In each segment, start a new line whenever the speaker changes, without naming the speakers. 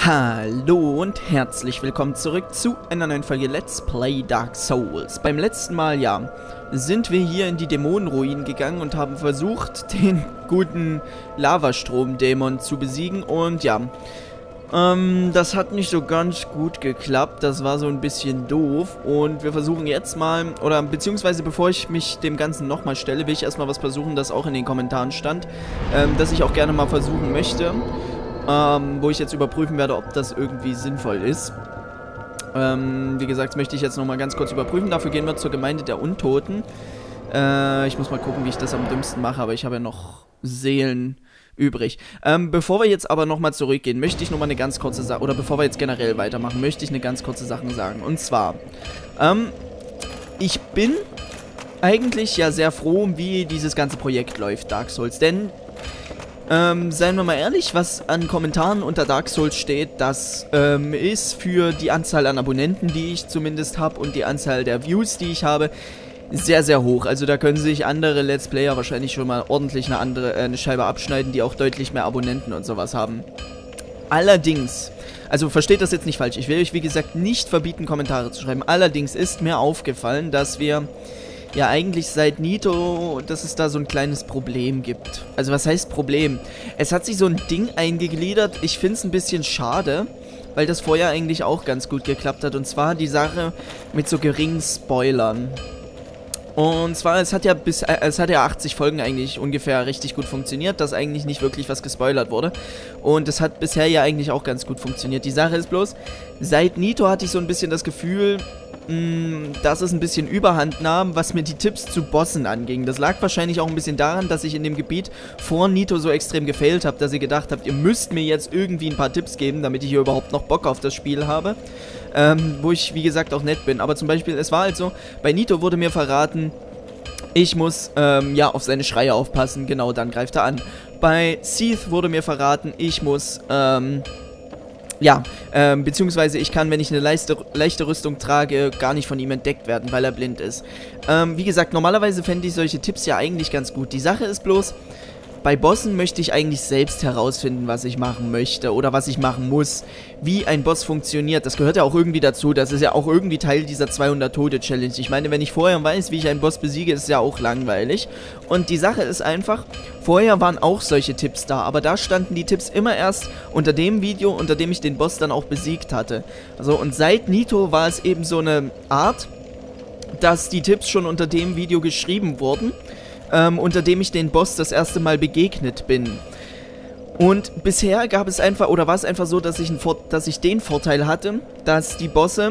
Hallo und herzlich willkommen zurück zu einer neuen Folge Let's Play Dark Souls. Beim letzten Mal, ja, sind wir hier in die Dämonenruinen gegangen und haben versucht, den guten Lavastrom-Dämon zu besiegen. Und ja, das hat nicht so ganz gut geklappt. Das war so ein bisschen doof. Und wir versuchen jetzt mal, oder beziehungsweise bevor ich mich dem Ganzen nochmal stelle, will ich erstmal was versuchen, das auch in den Kommentaren stand, dass ich auch gerne mal versuchen möchte. Wo ich jetzt überprüfen werde, ob das irgendwie sinnvoll ist. Wie gesagt, das möchte ich jetzt nochmal ganz kurz überprüfen. Dafür gehen wir zur Gemeinde der Untoten. Ich muss mal gucken, wie ich das am dümmsten mache, aber ich habe ja noch Seelen übrig. Bevor wir jetzt aber nochmal zurückgehen, möchte ich nochmal eine ganz kurze Sache, oder bevor wir jetzt generell weitermachen, möchte ich eine ganz kurze Sache sagen. Und zwar, ich bin eigentlich ja sehr froh, wie dieses ganze Projekt läuft, Dark Souls, denn seien wir mal ehrlich, was an Kommentaren unter Dark Souls steht, das ist für die Anzahl an Abonnenten, die ich zumindest habe, und die Anzahl der Views, die ich habe, sehr, sehr hoch. Also da können sich andere Let's Player wahrscheinlich schon mal ordentlich eine Scheibe abschneiden, die auch deutlich mehr Abonnenten und sowas haben. Allerdings, also versteht das jetzt nicht falsch, ich will euch wie gesagt nicht verbieten, Kommentare zu schreiben. Allerdings ist mir aufgefallen, dass wir ja eigentlich seit Nito, dass es da so ein kleines Problem gibt. Also was heißt Problem? Es hat sich so ein Ding eingegliedert, ich finde es ein bisschen schade, weil das vorher eigentlich auch ganz gut geklappt hat. Und zwar die Sache mit so geringen Spoilern. Und zwar, es hat ja 80 Folgen eigentlich ungefähr richtig gut funktioniert, dass eigentlich nicht wirklich was gespoilert wurde. Und es hat bisher ja eigentlich auch ganz gut funktioniert. Die Sache ist bloß, seit Nito hatte ich so ein bisschen das Gefühl, dass es ein bisschen Überhand nahm, was mir die Tipps zu Bossen anging. Das lag wahrscheinlich auch ein bisschen daran, dass ich in dem Gebiet vor Nito so extrem gefailt habe, dass ihr gedacht habt, ihr müsst mir jetzt irgendwie ein paar Tipps geben, damit ich hier überhaupt noch Bock auf das Spiel habe. Wo ich, wie gesagt, auch nett bin. Aber zum Beispiel, es war halt so, bei Nito wurde mir verraten, ich muss, ja, auf seine Schreie aufpassen. Genau, dann greift er an. Bei Seath wurde mir verraten, ich muss, ja, beziehungsweise ich kann, wenn ich eine leichte Rüstung trage, gar nicht von ihm entdeckt werden, weil er blind ist. Wie gesagt, normalerweise fände ich solche Tipps ja eigentlich ganz gut. Die Sache ist bloß, bei Bossen möchte ich eigentlich selbst herausfinden, was ich machen möchte oder was ich machen muss, wie ein Boss funktioniert. Das gehört ja auch irgendwie dazu, das ist ja auch irgendwie Teil dieser 200-Tode-Challenge. Ich meine, wenn ich vorher weiß, wie ich einen Boss besiege, ist es ja auch langweilig. Und die Sache ist einfach, vorher waren auch solche Tipps da, aber da standen die Tipps immer erst unter dem Video, unter dem ich den Boss dann auch besiegt hatte. Also, und seit Nito war es eben so eine Art, dass die Tipps schon unter dem Video geschrieben wurden, unter dem ich den Boss das erste Mal begegnet bin. Und bisher gab es einfach, oder war es einfach so, dass ich den Vorteil hatte, dass die Bosse,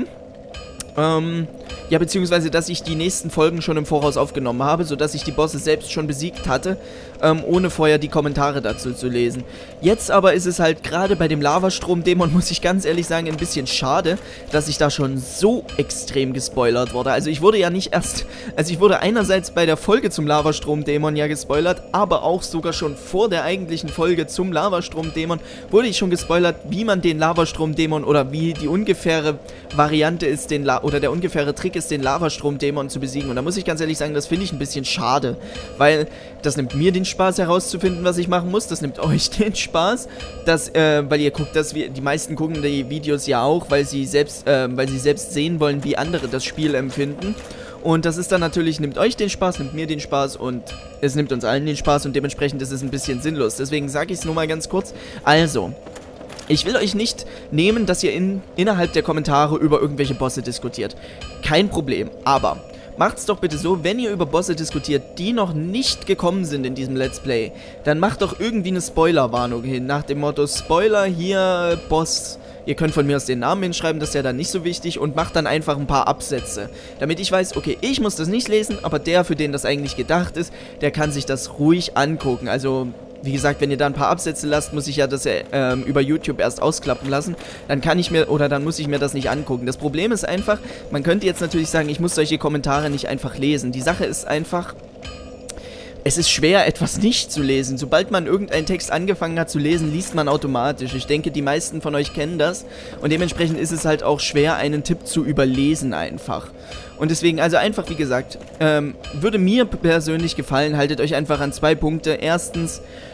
ja, beziehungsweise, dass ich die nächsten Folgen schon im Voraus aufgenommen habe, sodass ich die Bosse selbst schon besiegt hatte, ohne vorher die Kommentare dazu zu lesen. Jetzt aber ist es halt gerade bei dem Lavastrom-Dämon, muss ich ganz ehrlich sagen, ein bisschen schade, dass ich da schon so extrem gespoilert wurde. Also ich wurde ja nicht erst, also ich wurde einerseits bei der Folge zum Lavastrom-Dämon ja gespoilert, aber auch sogar schon vor der eigentlichen Folge zum Lavastrom-Dämon wurde ich schon gespoilert, wie man den Lavastrom-Dämon oder wie die ungefähre Variante ist, oder der ungefähre Trick ist, den Lavastrom-Dämon zu besiegen. Und da muss ich ganz ehrlich sagen, das finde ich ein bisschen schade, weil das nimmt mir den Spaß herauszufinden, was ich machen muss. Das nimmt euch den Spaß, weil ihr guckt, die meisten gucken die Videos ja auch, weil sie selbst sehen wollen, wie andere das Spiel empfinden. Und das ist dann natürlich, nimmt euch den Spaß, nimmt mir den Spaß und es nimmt uns allen den Spaß und dementsprechend ist es ein bisschen sinnlos. Deswegen sage ich es nur mal ganz kurz. Also, ich will euch nicht nehmen, dass ihr innerhalb der Kommentare über irgendwelche Bosse diskutiert. Kein Problem, aber macht's doch bitte so, wenn ihr über Bosse diskutiert, die noch nicht gekommen sind in diesem Let's Play, dann macht doch irgendwie eine Spoilerwarnung hin, nach dem Motto, Spoiler hier, Boss. Ihr könnt von mir aus den Namen hinschreiben, das ist ja dann nicht so wichtig, und macht dann einfach ein paar Absätze, damit ich weiß, okay, ich muss das nicht lesen, aber der, für den das eigentlich gedacht ist, der kann sich das ruhig angucken. Also, wie gesagt, wenn ihr da ein paar Absätze lasst, muss ich ja das über YouTube erst ausklappen lassen. Dann muss ich mir das nicht angucken. Das Problem ist einfach, man könnte jetzt natürlich sagen, ich muss solche Kommentare nicht einfach lesen. Die Sache ist einfach, es ist schwer, etwas nicht zu lesen. Sobald man irgendeinen Text angefangen hat zu lesen, liest man automatisch. Ich denke, die meisten von euch kennen das. Und dementsprechend ist es halt auch schwer, einen Tipp zu überlesen einfach. Und deswegen, also einfach, wie gesagt, würde mir persönlich gefallen, haltet euch einfach an 2 Punkte. Erstens,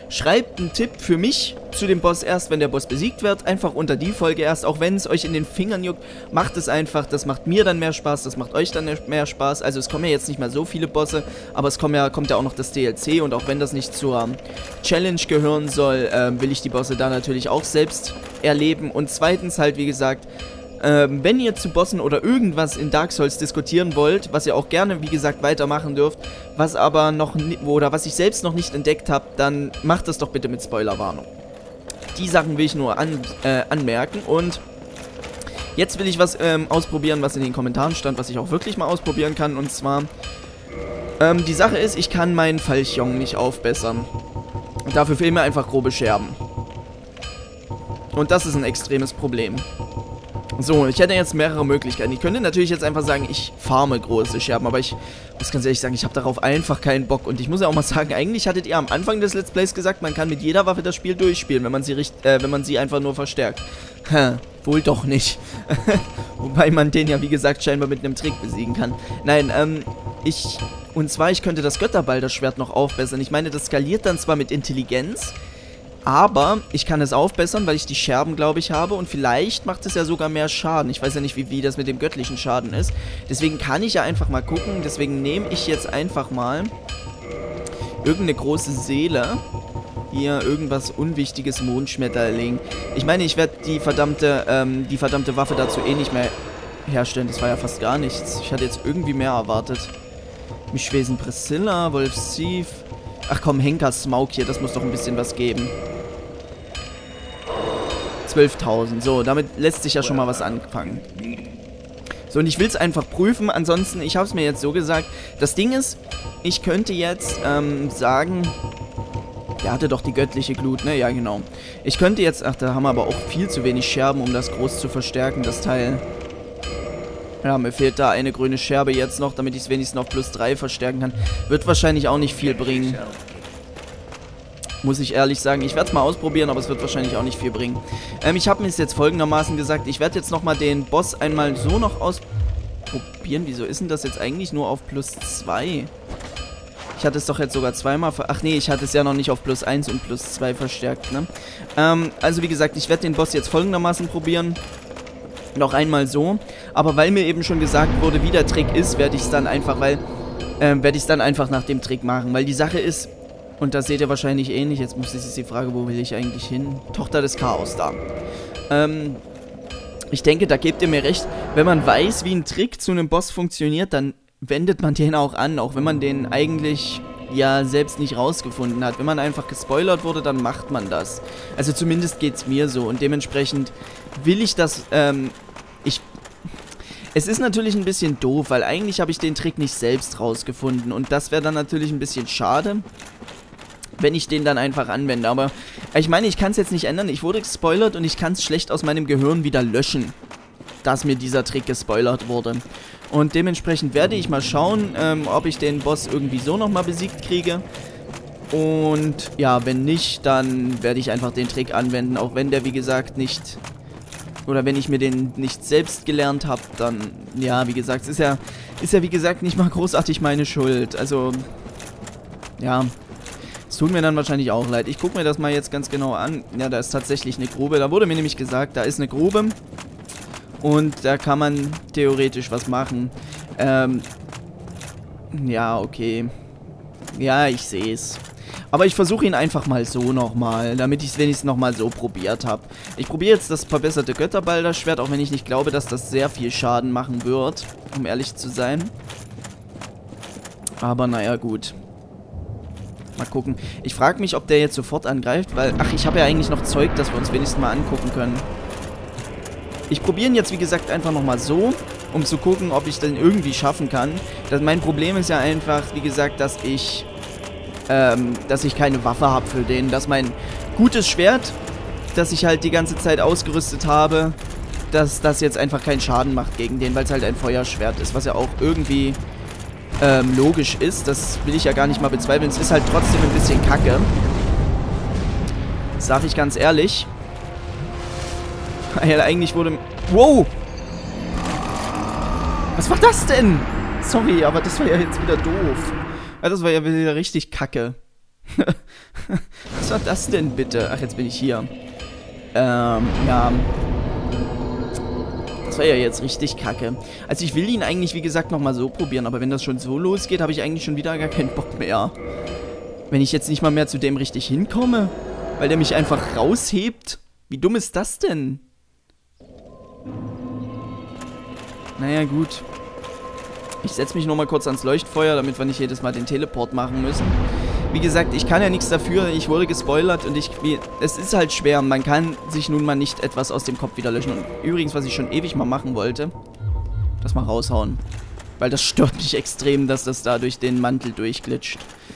schreibt einen Tipp für mich zu dem Boss erst, wenn der Boss besiegt wird. Einfach unter die Folge erst, auch wenn es euch in den Fingern juckt. Macht es einfach, das macht mir dann mehr Spaß, das macht euch dann mehr Spaß. Also es kommen ja jetzt nicht mehr so viele Bosse, aber es kommt ja auch noch das DLC. Und auch wenn das nicht zur Challenge gehören soll, will ich die Bosse da natürlich auch selbst erleben. Und zweitens halt, wie gesagt, wenn ihr zu Bossen oder irgendwas in Dark Souls diskutieren wollt, was ihr auch gerne, wie gesagt, weitermachen dürft, was aber noch oder was ich selbst noch nicht entdeckt habe, dann macht das doch bitte mit Spoilerwarnung. Die Sachen will ich nur anmerken und jetzt will ich was ausprobieren, was in den Kommentaren stand, was ich auch wirklich mal ausprobieren kann, und zwar die Sache ist, ich kann meinen Fallchong nicht aufbessern. Dafür fehlen mir einfach grobe Scherben. Und das ist ein extremes Problem. So, ich hätte jetzt mehrere Möglichkeiten. Ich könnte natürlich jetzt einfach sagen, ich farme große Scherben, aber ich muss ganz ehrlich sagen, ich habe darauf einfach keinen Bock. Und ich muss ja auch mal sagen, eigentlich hattet ihr am Anfang des Let's Plays gesagt, man kann mit jeder Waffe das Spiel durchspielen, wenn man sie einfach nur verstärkt. Wohl doch nicht. Wobei man den ja, wie gesagt, scheinbar mit einem Trick besiegen kann. Nein, und zwar, ich könnte das Götterbalder-Schwert noch aufbessern. Ich meine, das skaliert dann zwar mit Intelligenz, aber ich kann es aufbessern, weil ich die Scherben, glaube ich, habe. Und vielleicht macht es ja sogar mehr Schaden. Ich weiß ja nicht, wie das mit dem göttlichen Schaden ist. Deswegen kann ich ja einfach mal gucken. Deswegen nehme ich jetzt einfach mal irgendeine große Seele. Hier irgendwas Unwichtiges, Mondschmetterling. Ich meine, ich werde die verdammte Waffe dazu eh nicht mehr herstellen. Das war ja fast gar nichts. Ich hatte jetzt irgendwie mehr erwartet. Mischwesen Priscilla, Wolf Sieve. Ach komm, Henker Smaug hier, das muss doch ein bisschen was geben. 12.000. So, damit lässt sich ja schon mal was anfangen. So, und ich will es einfach prüfen. Ansonsten, ich habe es mir jetzt so gesagt. Das Ding ist, ich könnte jetzt sagen... Der hatte doch die göttliche Glut, ne? Ja, genau. Ich könnte jetzt... Ach, da haben wir aber auch viel zu wenig Scherben, um das groß zu verstärken, das Teil. Ja, mir fehlt da eine grüne Scherbe jetzt noch, damit ich es wenigstens auf +3 verstärken kann. Wird wahrscheinlich auch nicht viel bringen. Muss ich ehrlich sagen. Ich werde es mal ausprobieren, aber es wird wahrscheinlich auch nicht viel bringen. Ich habe mir jetzt folgendermaßen gesagt, ich werde jetzt nochmal den Boss einmal so noch ausprobieren. Wieso ist denn das jetzt eigentlich nur auf +2? Ich hatte es doch jetzt sogar zweimal... Ach nee, ich hatte es ja noch nicht auf +1 und +2 verstärkt, ne? Also wie gesagt, ich werde den Boss jetzt folgendermaßen probieren. Noch einmal so. Aber weil mir eben schon gesagt wurde, wie der Trick ist, werde ich es dann einfach, nach dem Trick machen. Weil die Sache ist, und das seht ihr wahrscheinlich ähnlich, jetzt ist jetzt die Frage, wo will ich eigentlich hin? Tochter des Chaos da. Ich denke, da gebt ihr mir recht, wenn man weiß, wie ein Trick zu einem Boss funktioniert, dann wendet man den auch an, auch wenn man den eigentlich ja selbst nicht rausgefunden hat. Wenn man einfach gespoilert wurde, dann macht man das. Also zumindest geht's mir so und dementsprechend will ich das, es ist natürlich ein bisschen doof, weil eigentlich habe ich den Trick nicht selbst rausgefunden und das wäre dann natürlich ein bisschen schade, wenn ich den dann einfach anwende. Aber ich meine, ich kann es jetzt nicht ändern. Ich wurde gespoilert und ich kann es schlecht aus meinem Gehirn wieder löschen, dass mir dieser Trick gespoilert wurde. Und dementsprechend werde ich mal schauen, ob ich den Boss irgendwie so nochmal besiegt kriege. Und ja, wenn nicht, dann werde ich einfach den Trick anwenden, auch wenn der, wie gesagt, nicht... Oder wenn ich mir den nicht selbst gelernt habe, dann... Ja, wie gesagt, ist ja wie gesagt nicht mal großartig meine Schuld. Also, ja... Es tut mir dann wahrscheinlich auch leid. Ich gucke mir das mal jetzt ganz genau an. Ja, da ist tatsächlich eine Grube. Da wurde mir nämlich gesagt, da ist eine Grube. Und da kann man theoretisch was machen. Ja, okay. Ja, ich sehe es. Aber ich versuche ihn einfach mal so nochmal, damit ich es wenigstens nochmal so probiert habe. Ich probiere jetzt das verbesserte Götterbalder-Schwert, auch wenn ich nicht glaube, dass das sehr viel Schaden machen wird, um ehrlich zu sein. Aber naja, gut. Mal gucken. Ich frage mich, ob der jetzt sofort angreift, weil... Ach, ich habe ja eigentlich noch Zeug, das wir uns wenigstens mal angucken können. Ich probiere ihn jetzt, wie gesagt, einfach nochmal so, um zu gucken, ob ich den irgendwie schaffen kann. Mein Problem ist ja einfach, wie gesagt, dass ich keine Waffe habe für den. Dass mein gutes Schwert, das ich halt die ganze Zeit ausgerüstet habe, dass das jetzt einfach keinen Schaden macht gegen den, weil es halt ein Feuerschwert ist, was ja auch irgendwie... logisch ist. Das will ich ja gar nicht mal bezweifeln. Es ist halt trotzdem ein bisschen kacke. Das sage ich ganz ehrlich. Ja, eigentlich wurde... Wow! Was war das denn? Sorry, aber das war ja jetzt wieder doof. Ja, das war ja wieder richtig kacke. Das Was war das denn bitte? Ach, jetzt bin ich hier. Ja. Das war ja jetzt richtig kacke. Also ich will ihn eigentlich, wie gesagt, nochmal so probieren. Aber wenn das schon so losgeht, habe ich eigentlich schon wieder gar keinen Bock mehr. Wenn ich jetzt nicht mal mehr zu dem richtig hinkomme. Weil der mich einfach raushebt. Wie dumm ist das denn? Naja, gut. Ich setze mich nochmal kurz ans Leuchtfeuer, damit wir nicht jedes Mal den Teleport machen müssen. Wie gesagt, ich kann ja nichts dafür. Ich wurde gespoilert und es ist halt schwer. Man kann sich nun mal nicht etwas aus dem Kopf wieder löschen. Und übrigens, was ich schon ewig mal machen wollte, das mal raushauen. Weil das stört mich extrem, dass das da durch den Mantel durchglitscht.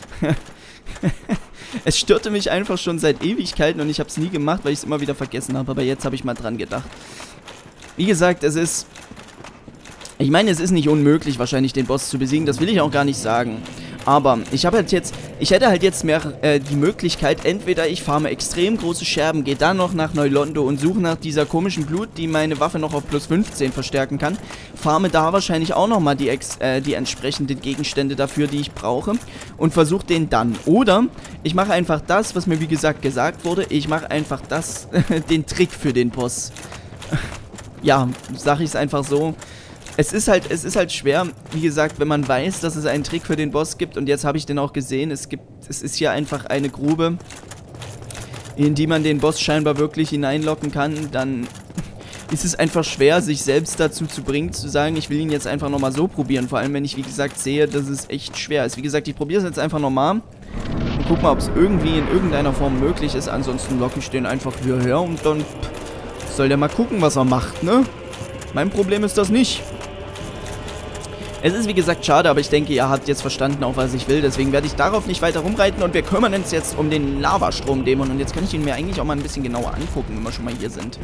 Es störte mich einfach schon seit Ewigkeiten und ich habe es nie gemacht, weil ich es immer wieder vergessen habe. Aber jetzt habe ich mal dran gedacht. Wie gesagt, es ist... Ich meine, es ist nicht unmöglich, wahrscheinlich den Boss zu besiegen. Das will ich auch gar nicht sagen. Aber ich hätte halt jetzt mehr die Möglichkeit, entweder ich farme extrem große Scherben, gehe dann noch nach Neulondo und suche nach dieser komischen Glut, die meine Waffe noch auf plus 15 verstärken kann. Farme da wahrscheinlich auch nochmal die entsprechenden Gegenstände dafür, die ich brauche. Und versuche den dann. Oder ich mache einfach das, was mir wie gesagt wurde. Ich mache einfach den Trick für den Boss. Ja, sage ich es einfach so. Es ist halt schwer, wie gesagt, wenn man weiß, dass es einen Trick für den Boss gibt. Und jetzt habe ich den auch gesehen. Es ist hier einfach eine Grube, in die man den Boss scheinbar wirklich hineinlocken kann. Dann ist es einfach schwer, sich selbst dazu zu bringen, zu sagen, ich will ihn jetzt einfach nochmal so probieren. Vor allem, wenn ich, wie gesagt, sehe, dass es echt schwer ist. Wie gesagt, ich probiere es jetzt einfach nochmal. Und guck mal, ob es irgendwie in irgendeiner Form möglich ist. Ansonsten locke ich den einfach hierher und dann soll der mal gucken, was er macht, ne? Mein Problem ist das nicht. Es ist wie gesagt schade, aber ich denke, ihr habt jetzt verstanden, auch was ich will. Deswegen werde ich darauf nicht weiter rumreiten und wir kümmern uns jetzt um den Lavastrom-Dämon. Und jetzt kann ich ihn mir eigentlich auch mal ein bisschen genauer angucken, wenn wir schon mal hier sind.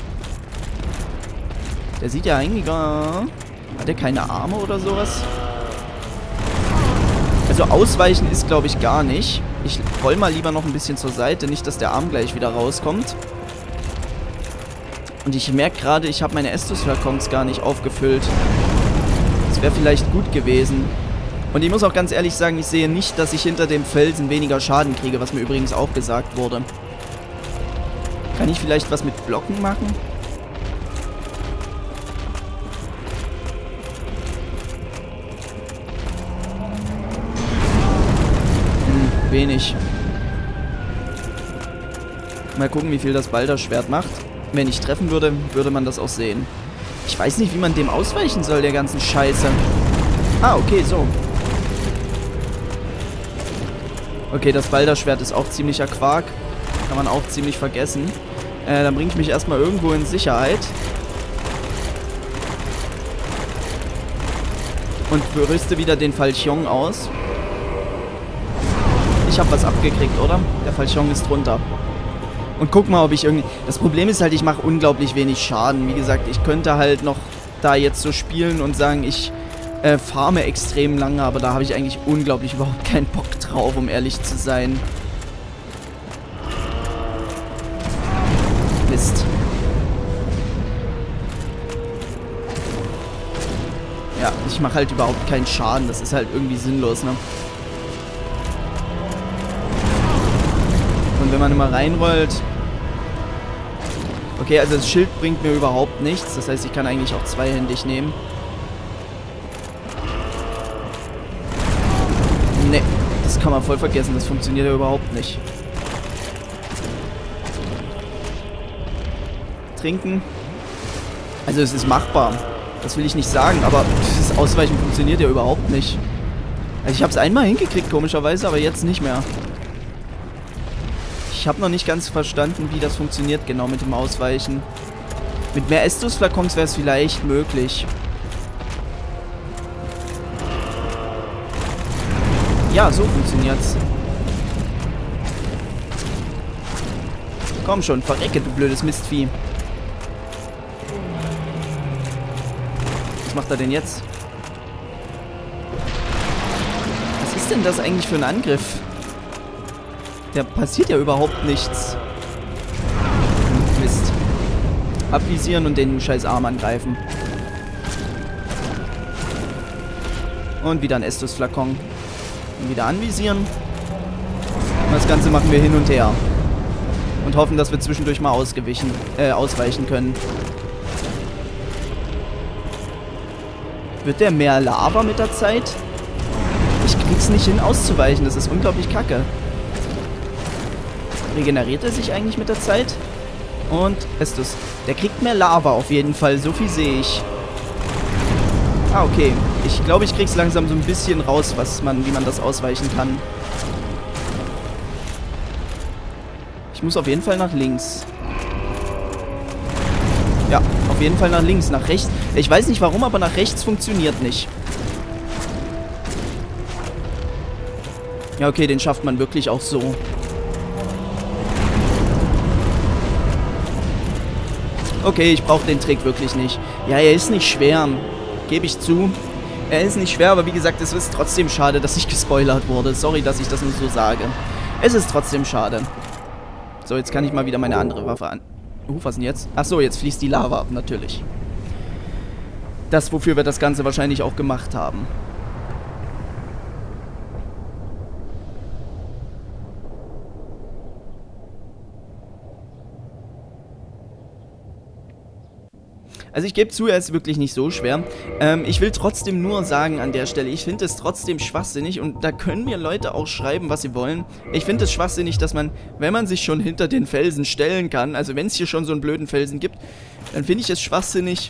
Der sieht ja eigentlich gar... Hat er keine Arme oder sowas? Also ausweichen ist, glaube ich, gar nicht. Ich roll mal lieber noch ein bisschen zur Seite, nicht, dass der Arm gleich wieder rauskommt. Und ich merke gerade, ich habe meine Estus-Flakons gar nicht aufgefüllt. Das wäre vielleicht gut gewesen. Und ich muss auch ganz ehrlich sagen, ich sehe nicht, dass ich hinter dem Felsen weniger Schaden kriege, was mir übrigens auch gesagt wurde. Kann ich vielleicht was mit Blocken machen? Wenig. Mal gucken, wie viel das Balder-Schwert macht. Wenn ich treffen würde, würde man das auch sehen. Ich weiß nicht, wie man dem ausweichen soll, der ganzen Scheiße. Ah, okay, so. Okay, das Balder-Schwert ist auch ziemlicher Quark. Kann man auch ziemlich vergessen. Dann bringe ich mich erstmal irgendwo in Sicherheit. Und rüste wieder den Falchion aus. Ich habe was abgekriegt, oder? Der Falchion ist drunter. Und guck mal, ob ich irgendwie... Das Problem ist halt, ich mache unglaublich wenig Schaden. Wie gesagt, ich könnte halt noch da jetzt so spielen und sagen, ich farme extrem lange, aber da habe ich eigentlich unglaublich überhaupt keinen Bock drauf, um ehrlich zu sein. Mist. Ja, ich mache halt überhaupt keinen Schaden. Das ist halt irgendwie sinnlos, ne? Und wenn man immer reinrollt... Okay, also das Schild bringt mir überhaupt nichts. Das heißt, ich kann eigentlich auch zweihändig nehmen. Ne, das kann man voll vergessen. Das funktioniert ja überhaupt nicht. Trinken. Also es ist machbar. Das will ich nicht sagen, aber das Ausweichen funktioniert ja überhaupt nicht. Also ich habe es einmal hingekriegt, komischerweise, aber jetzt nicht mehr. Ich habe noch nicht ganz verstanden, wie das funktioniert genau mit dem Ausweichen. Mit mehr Estus-Flakons wäre es vielleicht möglich. Ja, so funktioniert's. Komm schon, verrecke, du blödes Mistvieh. Was macht er denn jetzt? Was ist denn das eigentlich für ein Angriff? Da passiert ja überhaupt nichts. Mist. Abvisieren und den scheiß Arm angreifen. Und wieder ein Estus-Flakon. Und wieder anvisieren. Das Ganze machen wir hin und her. Und hoffen, dass wir zwischendurch mal ausweichen können. Wird der mehr Lava mit der Zeit? Ich krieg's nicht hin, auszuweichen. Das ist unglaublich kacke. Regeneriert er sich eigentlich mit der Zeit? Und Estus. Der kriegt mehr Lava auf jeden Fall. So viel sehe ich. Ah, okay. Ich glaube, ich krieg's langsam so ein bisschen raus, wie man das ausweichen kann. Ich muss auf jeden Fall nach links. Ja, auf jeden Fall nach links. Nach rechts. Ich weiß nicht warum, aber nach rechts funktioniert nicht. Ja, okay, den schafft man wirklich auch so. Okay, ich brauche den Trick wirklich nicht. Ja, er ist nicht schwer. Gebe ich zu. Er ist nicht schwer, aber wie gesagt, es ist trotzdem schade, dass ich gespoilert wurde. Sorry, dass ich das nur so sage. Es ist trotzdem schade. So, jetzt kann ich mal wieder meine andere Waffe an... was denn jetzt? Achso, jetzt fließt die Lava ab, natürlich. Das, wofür wir das Ganze wahrscheinlich auch gemacht haben. Also ich gebe zu, er ist wirklich nicht so schwer. Ich will trotzdem nur sagen an der Stelle, ich finde es trotzdem schwachsinnig und da können mir Leute auch schreiben, was sie wollen. Ich finde es schwachsinnig, dass man, wenn man sich schon hinter den Felsen stellen kann, also wenn es hier schon so einen blöden Felsen gibt, dann finde ich es schwachsinnig,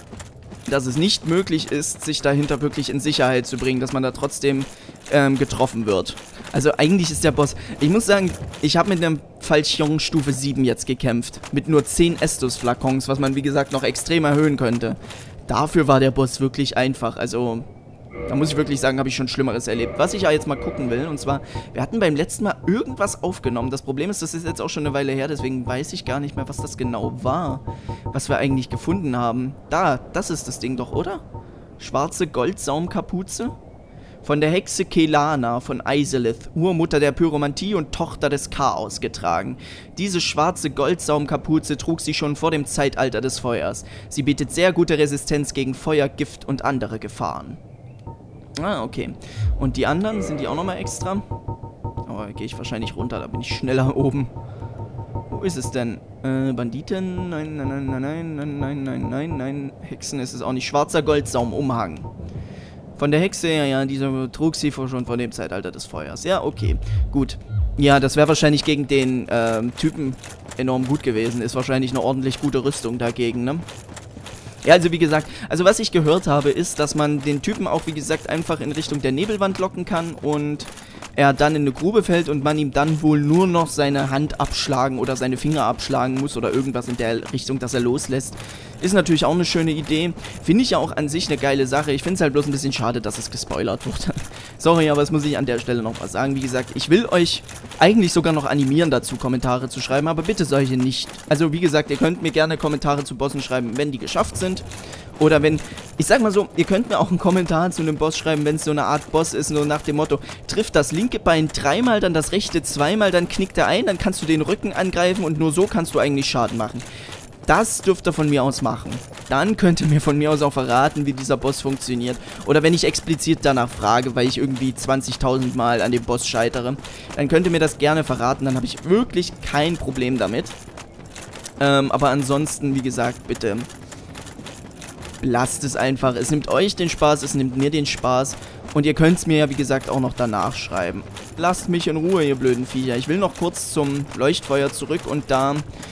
dass es nicht möglich ist, sich dahinter wirklich in Sicherheit zu bringen, dass man da trotzdem getroffen wird. Also eigentlich ist der Boss... Ich muss sagen, ich habe mit einem Falchion Stufe 7 jetzt gekämpft. Mit nur 10 Estus-Flakons, was man wie gesagt noch extrem erhöhen könnte. Dafür war der Boss wirklich einfach. Also, da muss ich wirklich sagen, habe ich schon Schlimmeres erlebt. Was ich ja jetzt mal gucken will, und zwar, wir hatten beim letzten Mal irgendwas aufgenommen. Das Problem ist, das ist jetzt auch schon eine Weile her, deswegen weiß ich gar nicht mehr, was das genau war. Was wir eigentlich gefunden haben. Da, das ist das Ding doch, oder? Schwarze Goldsaumkapuze? Von der Hexe Kelana von Isilith, Urmutter der Pyromantie und Tochter des Chaos, getragen. Diese schwarze Goldsaumkapuze trug sie schon vor dem Zeitalter des Feuers. Sie bietet sehr gute Resistenz gegen Feuer, Gift und andere Gefahren. Ah, okay. Und die anderen, sind die auch nochmal extra? Oh, da gehe ich wahrscheinlich runter, da bin ich schneller oben. Wo ist es denn? Banditen? Nein, nein, nein, nein, nein, nein, nein, nein, nein, nein. Hexen ist es auch nicht. Schwarzer Goldsaumumhang. Von der Hexe, ja, diese trug sie schon vor dem Zeitalter des Feuers. Ja, okay, gut. Ja, das wäre wahrscheinlich gegen den Typen enorm gut gewesen. Ist wahrscheinlich eine ordentlich gute Rüstung dagegen, ne? Ja, also wie gesagt, also was ich gehört habe, ist, dass man den Typen auch, wie gesagt, einfach in Richtung der Nebelwand locken kann und er dann in eine Grube fällt und man ihm dann wohl nur noch seine Hand abschlagen oder seine Finger abschlagen muss oder irgendwas in der Richtung, dass er loslässt. Ist natürlich auch eine schöne Idee. Finde ich ja auch an sich eine geile Sache. Ich finde es halt bloß ein bisschen schade, dass es gespoilert wurde. Sorry, aber das muss ich an der Stelle noch was sagen. Wie gesagt, ich will euch eigentlich sogar noch animieren dazu, Kommentare zu schreiben, aber bitte solche nicht. Also wie gesagt, ihr könnt mir gerne Kommentare zu Bossen schreiben, wenn die geschafft sind. Oder wenn, ich sag mal so, ihr könnt mir auch einen Kommentar zu einem Boss schreiben, wenn es so eine Art Boss ist, nur nach dem Motto, trifft das linke Bein 3-mal, dann das rechte 2-mal, dann knickt er ein, dann kannst du den Rücken angreifen und nur so kannst du eigentlich Schaden machen. Das dürft ihr von mir aus machen. Dann könnt ihr mir von mir aus auch verraten, wie dieser Boss funktioniert. Oder wenn ich explizit danach frage, weil ich irgendwie 20.000 Mal an dem Boss scheitere, dann könnt ihr mir das gerne verraten, dann habe ich wirklich kein Problem damit. Aber ansonsten, wie gesagt, bitte lasst es einfach. Es nimmt euch den Spaß, es nimmt mir den Spaß. Und ihr könnt es mir ja, wie gesagt, auch noch danach schreiben. Lasst mich in Ruhe, ihr blöden Viecher. Ich will noch kurz zum Leuchtfeuer zurück und da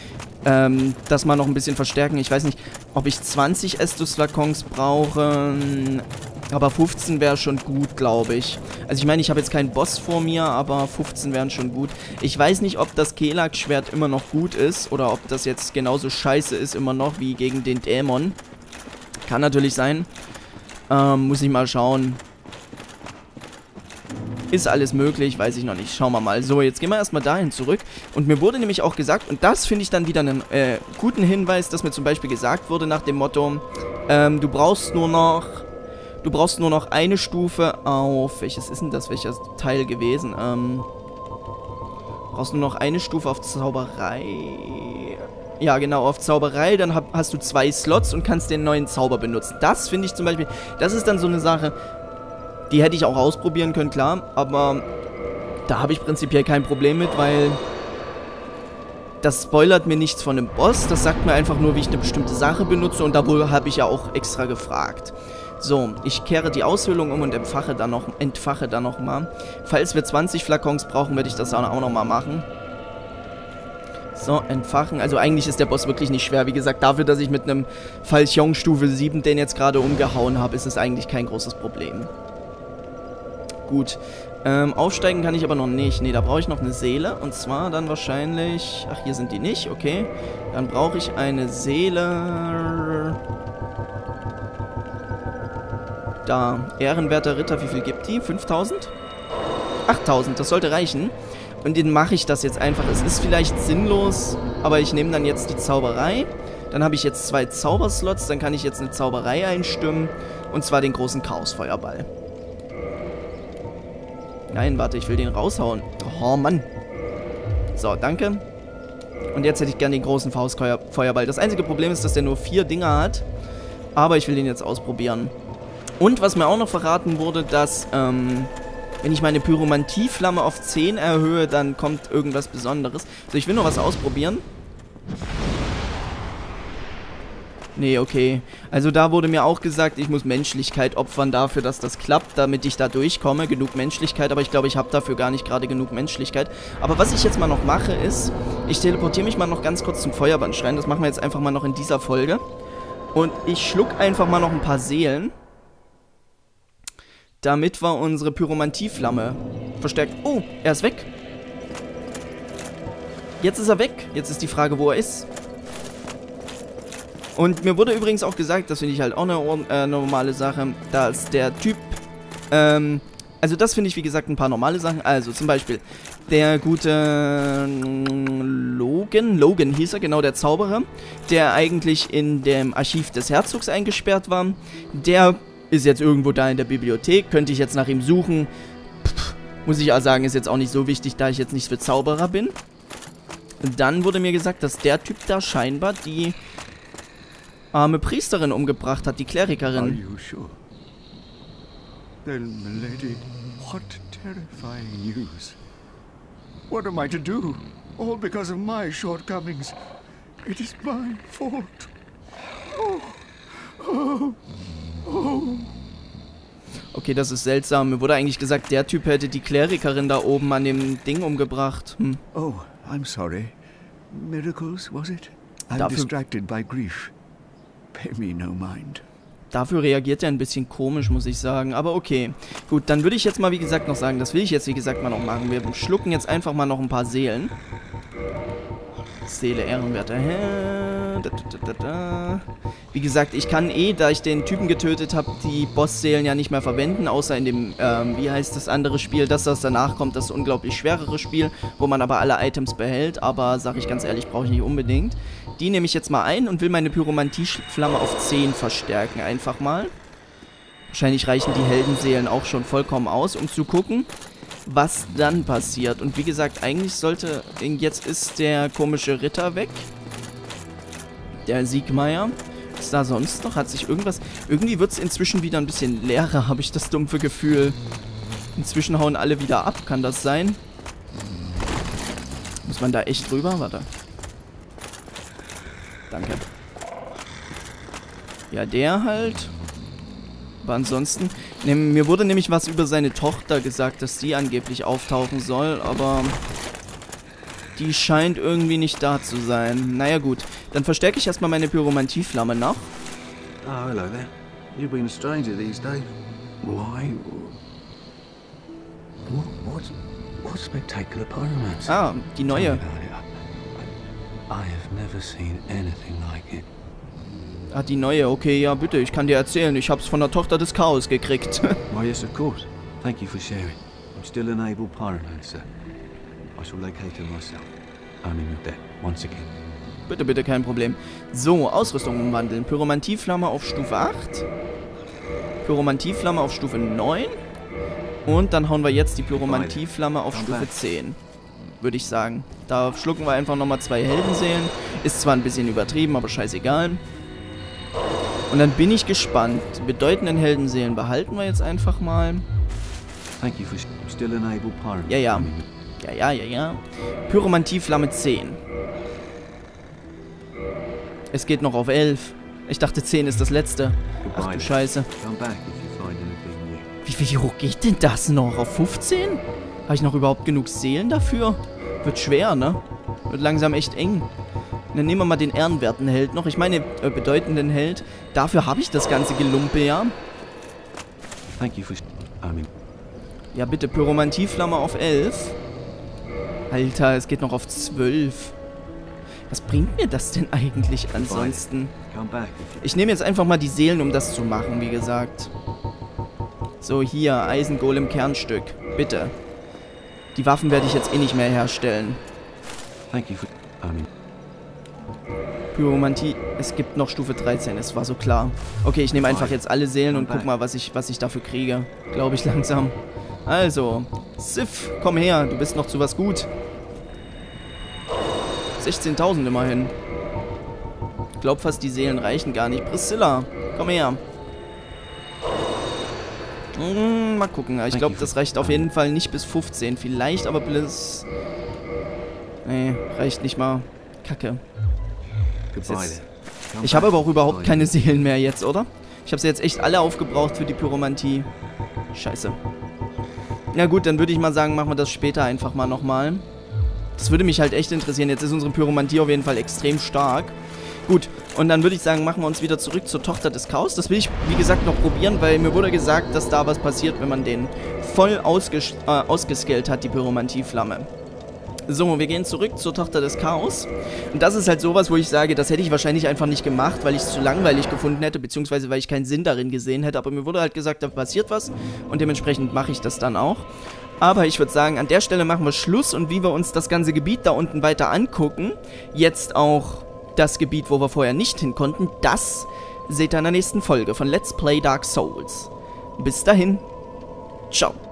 das mal noch ein bisschen verstärken. Ich weiß nicht, ob ich 20 Estus-Flakons brauche, aber 15 wäre schon gut, glaube ich. Also ich meine, ich habe jetzt keinen Boss vor mir, aber 15 wären schon gut. Ich weiß nicht, ob das Kelak-Schwert immer noch gut ist oder ob das jetzt genauso scheiße ist immer noch wie gegen den Dämon. Kann natürlich sein. Muss ich mal schauen. Ist alles möglich, weiß ich noch nicht. Schauen wir mal. So, jetzt gehen wir erstmal dahin zurück. Und mir wurde nämlich auch gesagt, und das finde ich dann wieder einen guten Hinweis, dass mir zum Beispiel gesagt wurde nach dem Motto, du brauchst nur noch eine Stufe auf... Welches ist denn das? Welcher Teil gewesen? Brauchst nur noch eine Stufe auf Zauberei... Ja, genau, auf Zauberei, dann hast du 2 Slots und kannst den neuen Zauber benutzen. Das finde ich zum Beispiel, das ist dann so eine Sache, die hätte ich auch ausprobieren können, klar, aber Da habe ich prinzipiell kein Problem mit, weil das spoilert mir nichts von dem Boss. Das sagt mir einfach nur, wie ich eine bestimmte Sache benutze und da habe ich ja auch extra gefragt. So, ich kehre die Aushöhlung um und entfache dann noch mal. Falls wir 20 Flakons brauchen, werde ich das auch noch mal machen. So, entfachen. Also eigentlich ist der Boss wirklich nicht schwer. Wie gesagt, dafür, dass ich mit einem Falchion Stufe 7 den jetzt gerade umgehauen habe, ist es eigentlich kein großes Problem. Gut. Aufsteigen kann ich aber noch nicht. Ne, da brauche ich noch eine Seele. Und zwar dann wahrscheinlich... Ach, hier sind die nicht. Okay. Dann brauche ich eine Seele... Da. Ehrenwerter Ritter, wie viel gibt die? 5000? 8000, das sollte reichen. Und den mache ich das jetzt einfach. Es ist vielleicht sinnlos, aber ich nehme dann jetzt die Zauberei. Dann habe ich jetzt 2 Zauberslots. Dann kann ich jetzt eine Zauberei einstimmen. Und zwar den großen Chaosfeuerball. Nein, warte, ich will den raushauen. Oh, Mann. So, danke. Und jetzt hätte ich gerne den großen Faustfeuerball. Das einzige Problem ist, dass der nur 4 Dinger hat. Aber ich will den jetzt ausprobieren. Und was mir auch noch verraten wurde, dass, wenn ich meine Pyromantieflamme auf 10 erhöhe, dann kommt irgendwas Besonderes. So, ich will nur was ausprobieren. Nee, okay. Also da wurde mir auch gesagt, ich muss Menschlichkeit opfern dafür, dass das klappt, damit ich da durchkomme. Genug Menschlichkeit, aber ich glaube, ich habe dafür gar nicht gerade genug Menschlichkeit. Aber was ich jetzt mal noch mache ist, ich teleportiere mich mal noch ganz kurz zum Feuerbandschrein. Das machen wir jetzt einfach mal noch in dieser Folge. Und ich schluck einfach mal noch ein paar Seelen, damit wir unsere Pyromantieflamme verstärkt... Oh, er ist weg. Jetzt ist er weg. Jetzt ist die Frage, wo er ist. Und mir wurde übrigens auch gesagt, das finde ich halt auch eine normale Sache, dass der Typ, also das finde ich wie gesagt ein paar normale Sachen, also zum Beispiel der gute Logan hieß er, genau, der Zauberer, der eigentlich in dem Archiv des Herzogs eingesperrt war, der ist jetzt irgendwo da in der Bibliothek, könnte ich jetzt nach ihm suchen, muss ich auch sagen, ist jetzt auch nicht so wichtig, da ich jetzt nicht für Zauberer bin. Dann wurde mir gesagt, dass der Typ da scheinbar die arme Priesterin umgebracht hat, die Klerikerin.
Are you sure? Then, milady, what terrifying news. What am I to do? All because of my shortcomings. It is my fault.
Okay, das ist seltsam. Mir wurde eigentlich gesagt, der Typ hätte die Klerikerin da oben an dem Ding umgebracht.
Oh, I'm sorry. Miracles, was it? I'm distracted by grief. Pay me no mind.
Dafür reagiert er ein bisschen komisch, muss ich sagen. Aber okay. Gut, dann würde ich jetzt mal, wie gesagt, noch sagen, das will ich jetzt, wie gesagt, mal noch machen. Wir schlucken jetzt einfach mal noch ein paar Seelen. Seele, ehrenwerter Herr. Wie gesagt, ich kann da ich den Typen getötet habe, die Bossseelen ja nicht mehr verwenden, außer in dem, wie heißt das andere Spiel, das danach kommt, das unglaublich schwerere Spiel, wo man aber alle Items behält, aber, sag ich ganz ehrlich, brauche ich nicht unbedingt. Die nehme ich jetzt mal ein und will meine Pyromantieflamme auf 10 verstärken, einfach mal. Wahrscheinlich reichen die Heldenseelen auch schon vollkommen aus, um zu gucken, was dann passiert. Und wie gesagt, eigentlich sollte... Jetzt ist der komische Ritter weg. Der Siegmeier. Was ist da sonst noch? Hat sich irgendwas... Irgendwie wird es inzwischen wieder ein bisschen leerer, habe ich das dumpfe Gefühl. Inzwischen hauen alle wieder ab. Kann das sein? Muss man da echt drüber? Warte. Danke. Ja, der halt... Aber ansonsten, mir wurde nämlich was über seine Tochter gesagt, dass die angeblich auftauchen soll, aber die scheint irgendwie nicht da zu sein. Naja gut, dann verstärke ich erstmal meine Pyromantieflamme noch.
Oh, hello there. You've been a stranger these days. Why? What spectacular pyromancy?
Ah, die neue.
I have never seen anything like it.
Ah, die neue. Okay, ja, bitte, ich kann dir erzählen. Ich hab's von der Tochter des Chaos gekriegt.
Why, yes, of course. Thank you for sharing. I'm still an able pyromancer. I shall locate her myself. Only with that, once again.
Bitte, bitte, kein Problem. So, Ausrüstung umwandeln. Pyromantieflamme auf Stufe 8. Pyromantieflamme auf Stufe 9. Und dann hauen wir jetzt die Pyromantieflamme auf Stufe 10. Würde ich sagen. Da schlucken wir einfach nochmal 2 Heldenseelen. Ist zwar ein bisschen übertrieben, aber scheißegal. Und dann bin ich gespannt. Die bedeutenden Heldenseelen behalten wir jetzt einfach mal.
Thank you for Still an able pyromancer?
Ja, ja.
I mean,
Ja. Pyromantieflamme 10. Es geht noch auf 11. Ich dachte 10 ist das letzte. Ach
goodbye
du
then.
Scheiße.
Come back if you find anything new.
Wie hoch geht denn das noch? Auf 15? Habe ich noch überhaupt genug Seelen dafür? Wird schwer, ne? Wird langsam echt eng. Dann nehmen wir mal den ehrenwerten Held noch. Ich meine, bedeutenden Held. Dafür habe ich das ganze Gelumpe, ja.
Thank you for... I mean...
Ja, bitte, Pyromantieflamme auf 11. Alter, es geht noch auf 12. Was bringt mir das denn eigentlich ansonsten?
Come back if you...
Ich nehme jetzt einfach mal die Seelen, um das zu machen, wie gesagt. So, hier, Eisengolem Kernstück. Bitte. Die Waffen werde ich jetzt eh nicht mehr herstellen.
Thank you for... I mean...
Pyromantie, es gibt noch Stufe 13, es war so klar. Okay, ich nehme einfach jetzt alle Seelen und guck mal, was ich dafür kriege. Glaube ich langsam. Also, Sif, komm her, du bist noch zu was gut. 16.000 immerhin. Ich glaube fast, die Seelen reichen gar nicht. Priscilla, komm her. Mal gucken, ich glaube, das reicht auf jeden Fall nicht bis 15. Vielleicht aber bis... Nee, reicht nicht mal. Kacke.
Goodbye then. Come
Ich habe
back
aber auch
if you
überhaupt
find
keine Seelen mehr jetzt, oder? Ich habe sie jetzt echt alle aufgebraucht für die Pyromantie. Scheiße. Na gut, dann würde ich mal sagen, machen wir das später einfach mal nochmal. Das würde mich halt echt interessieren. Jetzt ist unsere Pyromantie auf jeden Fall extrem stark. Gut, und dann würde ich sagen, machen wir uns wieder zurück zur Tochter des Chaos. Das will ich, wie gesagt, noch probieren, weil mir wurde gesagt, dass da was passiert, wenn man den voll ausgescaled hat, die Pyromantieflamme. So, wir gehen zurück zur Tochter des Chaos. Und das ist halt sowas, wo ich sage, das hätte ich wahrscheinlich einfach nicht gemacht, weil ich es zu langweilig gefunden hätte, beziehungsweise weil ich keinen Sinn darin gesehen hätte. Aber mir wurde halt gesagt, da passiert was und dementsprechend mache ich das dann auch. Aber ich würde sagen, an der Stelle machen wir Schluss und wie wir uns das ganze Gebiet da unten weiter angucken, jetzt auch das Gebiet, wo wir vorher nicht hin konnten, das seht ihr in der nächsten Folge von Let's Play Dark Souls. Bis dahin, ciao.